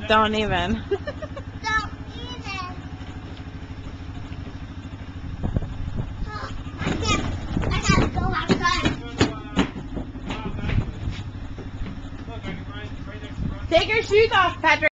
Don't even. Don't even. Oh, I gotta go outside. Take your shoes off, Patrick.